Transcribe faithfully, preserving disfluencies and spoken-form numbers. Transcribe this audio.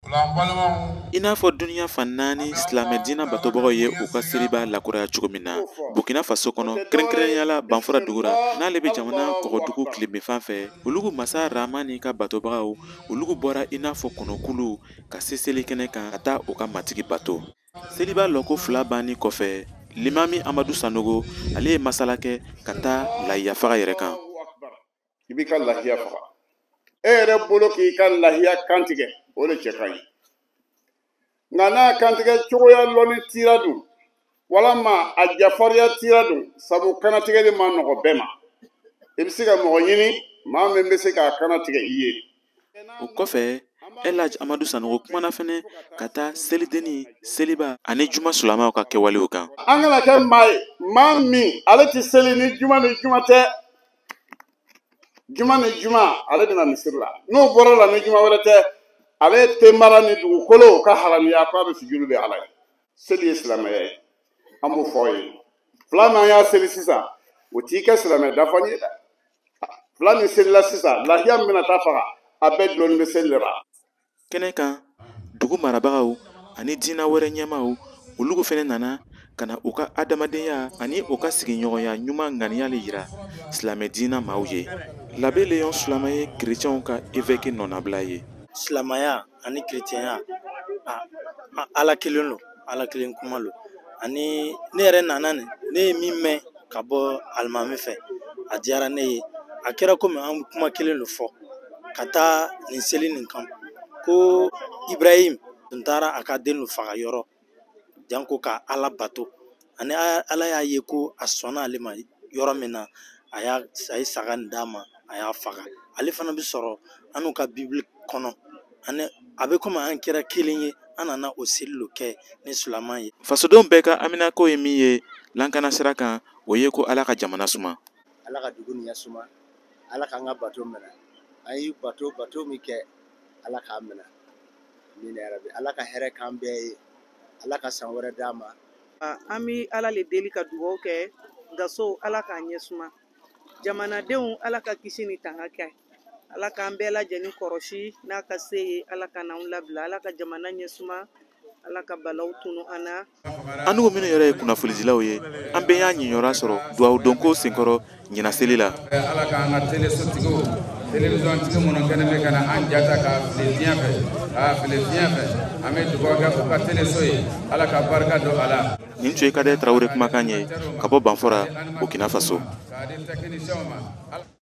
I n'a fɔ duniya fan naani silamɛ diina batobagaw ye u ka seliba lakuraya cogo min na, Burkina Faso kɔnɔ kɛrɛnkɛrɛnyala Banfura dugura n'ale bɛ jamana kɔgɔdugu tilebenfan fɛ, olugu masa Rahamani ka batobagaw olugu bɔra i n'a fɔ kɔnɔkulu ka se seli kɛnɛ kan ka taa u ka matigi bato. Seliba lɔko fila banni kɔfɛ, Limami Amadu Sanogo ale ye masala kɛ ka taa lahiya faga yɛrɛ kan. I b'i ka lahiya faga. E yɛrɛ bolo k'i ka lahiya kantigɛ, o de cɛ ka ɲi. Nka n'a kantigɛ cogoya lɔnni tira dun, walama a jafariya tira dun, sabu kanatigɛli ma nɔgɔ bɛɛ ma. I bɛ se ka mɔgɔ ɲini maa min bɛ se k'a kanatigɛ i ye. O kɔfɛ, Elhaji Amadu Sanogo kumana fɛnɛ ka taa selidenni, seliba ani juma sulamaw ka kɛwalew kan. An kana kɛ maa ye, maa min ale tɛ seli ni juma ni juma tɛ. Juma ni juma ale bɛna misiri la. N'o bɔra la ni juma wɛrɛ tɛ, ale tɛ mara ni dugukolo ka haramiya k'a bɛ sujuru bɛ Ala ye. Seli ye silamɛya ye. An b'o fɔ aw ye. Fila n'an y'a seli sisan, o t'i kɛ silamɛ dafa ye dɛ. Fila ni selila sisan, lahiya min bɛna taa faga, a bɛɛ dulonni bɛ seli de la. Kɛnɛ kan, dugu marabagaw ani diina wɛrɛ ɲɛmaaw olugu fɛnɛ nana ka na u ka adamadenya ani u ka sigiɲɔgɔnya ɲuman ŋaniya le yira silamɛ diina maaw ye. L'abbé Léon Sulama ye chrétienw ka évêque nɔnabila ye. Silamaya ani chrétienya a, a Ala kelen lo, Ala kelen kuma lo. Ani ne yɛrɛ nana nin, ne ye min mɛn ka bɔ alimami fɛ, a diyara ne ye. A kɛra komi an kuma kelen lo fɔ ka taa nin seli nin kan. Ko Ibrahim tun taara a ka den lo faga yɔrɔ janko ka Ala bato. Ani Ala y'a ye ko a sɔnna ale ma yɔrɔ min na, a y'a a ye saga nin d'a ma, a y'a faga. Ale fana bɛ sɔrɔ an n'u ka Bible kɔnɔ. Ani a bɛ komi an kɛra kelen ye, an nana o seli lo kɛ ni silamɛ ye. Fasodenw bɛɛ ka aminako ye min ye lankana sira kan, o ye ko Ala ka jamana suma. Ala ka dugu nin suma, Ala k'an ka bato minɛ. An ye bato bato min kɛ, Ala k'a minɛ. Min yɛrɛ Ala ka hɛrɛ k'an bɛɛ ye, Ala ka san wɛrɛ d'a ma. An bɛ Ala le deli ka dugawu kɛ, gaso Ala k'a ɲɛ suma. Jamanadenw Ala ka kisi ni tanga kɛ. Ala k'an bɛɛ lajɛlen kɔrɔsi n'a ka se ye, Ala ka n'anw labila, Ala ka jamana ɲɛ suma, Ala ka balaw tunu an na. An n'u minnu yɛrɛ ye kunnafonidilaw ye, an bɛɛ y'a ɲiɲɔra sɔrɔ duwawu donko senkɔrɔ ɲina seli la. Ala k'an ka telesotigiw, télévision tigi minnu kɛnɛ bɛ ka na an jata ka fili diɲɛ fɛ, a fili diɲɛ fɛ, an bɛ dugawu kɛ u ka teleso ye, Ala ka barika don a la. Nin tun ye Kade Tarawele kumakan ye ka bɔ Banfura, Burkina Faso.